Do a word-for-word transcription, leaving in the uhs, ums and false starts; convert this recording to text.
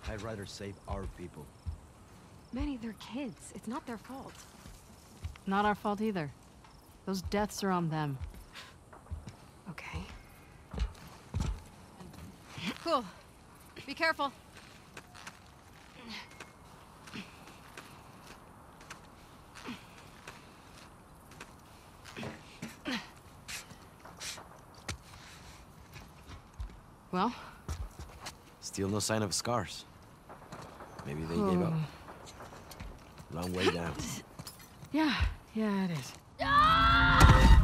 I'd rather save our people. Manny, they're kids. It's not their fault. Not our fault either. Those deaths are on them. Okay. Cool. Be careful. Well? Still no sign of scars. Maybe they gave up. Long way down. Yeah, yeah, it is.